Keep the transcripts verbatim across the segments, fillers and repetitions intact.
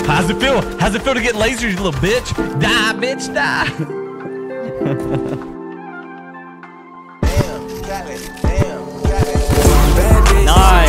How's it feel? How's it feel to get lasers, you little bitch? Die, bitch, die. Nice.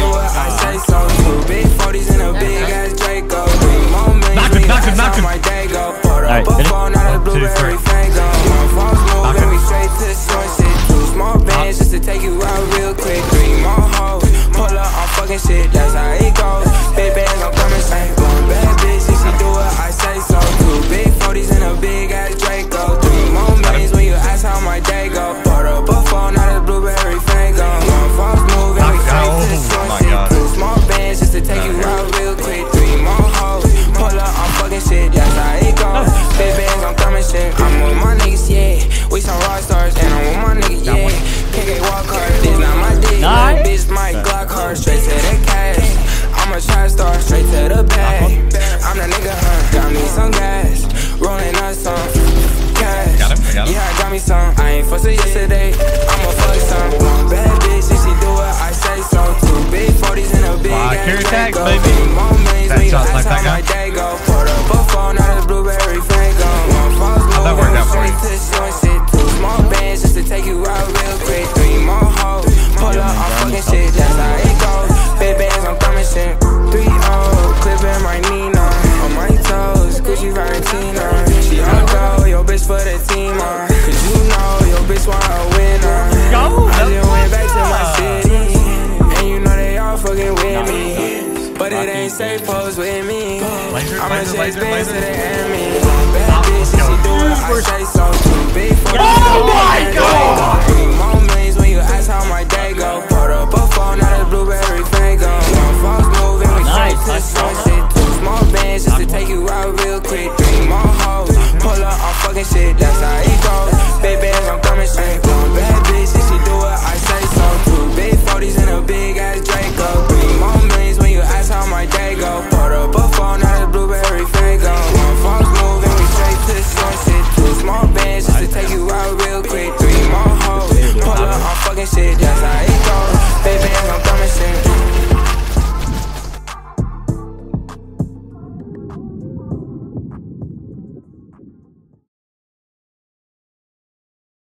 Knock him, knock him, knock him. Alright, finish. One, two, three. Knock him. Small bands just to take you out real quick. Three more hoes. Pull up on fucking shit, that's how it goes. Big bands, I'm coming straight. One bad bitch, if she do it, I say so. Two big forties and a big ass Draco. Three more millions when you ask how my day go. Bought up a phone, not a blueberry fango. One false move and we straight to the source. Two small bands just to take you out real quick. Three more hoes. Pull up on fucking shit, that's how it goes. Big bands, I'm coming straight. I'm with my niggas, yeah. We some rock stars, and I'm with my niggas, yeah. K K walk hard, this not my dick. My bitch, my Glock hard, straight to the cash. I'm a trap star, straight to the bag. I'm the nigga, huh? Got me some gas, rolling up some cash. Got him, got him. Yeah, I got me some. I ain't fussing yesterday. I'ma fuck some. One bad bitch, if she do it, I say so. Two big forties and a big uh, ass tags, Draco. baby. More millions when you Shots ask like how that my day go. Put up a phone, not a blueberry fango. One false move, that worked out for you. straight to the short shit. Two small bands just to take you out real quick. Three more hoes. Pull up on fucking shit, that's how it goes. Big bands, I'm coming shit. Three oh, clipping my Nina. On my toes, Gucci Valentino. She on go, yo bitch for the team on. Cause you know, yo bitch want a winner. I just went back to my city, and you know they all fucking with me. But it ain't safe, pose with me. I'ma chase bands to the enemy. Bad bitch, if she do it, I say so. Too big for the Oh my God! Three more millions when you ask how my day go. Put up a phone, not a blueberry fango. One false move and we straight to the source shit. Two small bands just to take you out real quick. Three more hoes. Pull up on fucking shit, that's how